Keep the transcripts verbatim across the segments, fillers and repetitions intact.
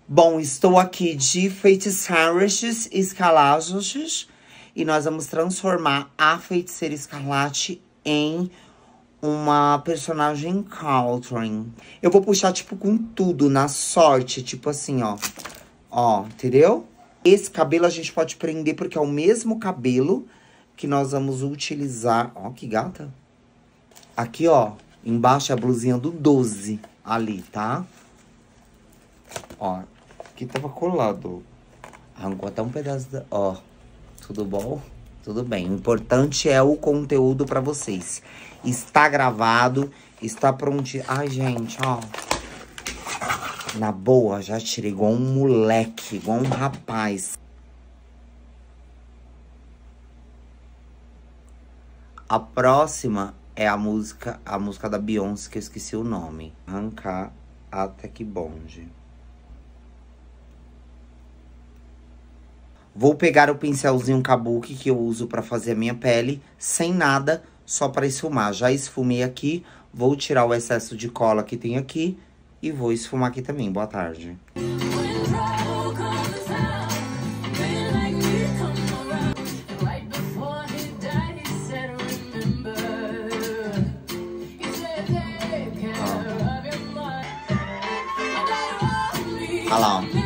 Bom, estou aqui de Feitiçares Escarlates e nós vamos transformar a Feiticeira Escarlate em uma personagem Catherine. Eu vou puxar, tipo, com tudo, na sorte, tipo assim, ó. Ó, entendeu? Esse cabelo a gente pode prender porque é o mesmo cabelo que nós vamos utilizar. Ó, que gata. Aqui, ó, embaixo é a blusinha do doze ali, tá? Ó, aqui tava colado. Arrancou até um pedaço da... Ó, tudo bom? Tudo bem. O importante é o conteúdo pra vocês. Está gravado, está pronto. Ai, gente, ó. Na boa, já tirei igual um moleque, igual um rapaz. A próxima é a música, a música da Beyoncé, que eu esqueci o nome. Arrancar até que bonde. Vou pegar o pincelzinho kabuki que eu uso pra fazer a minha pele, sem nada, só pra esfumar. Já esfumei aqui, vou tirar o excesso de cola que tem aqui e vou esfumar aqui também. Boa tarde. Olha lá, ó.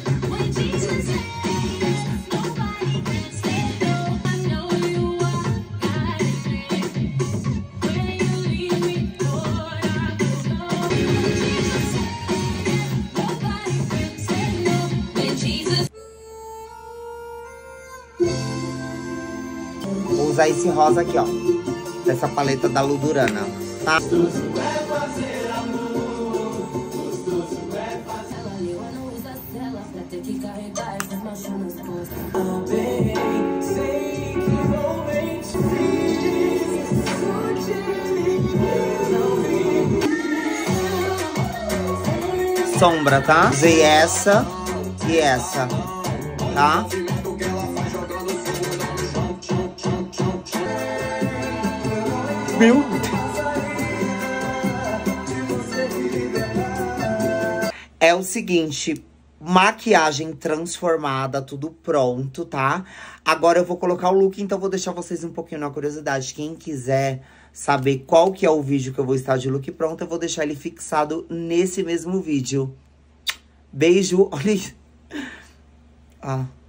Vou usar esse rosa aqui, ó. Dessa paleta da Ludurana, tá? Sombra, tá? Usei essa e essa, tá? Meu Deus. É o seguinte, maquiagem transformada, tudo pronto, tá? Agora eu vou colocar o look, então vou deixar vocês um pouquinho na curiosidade. Quem quiser saber qual que é o vídeo que eu vou estar de look pronto, eu vou deixar ele fixado nesse mesmo vídeo. Beijo, olha isso. Ah.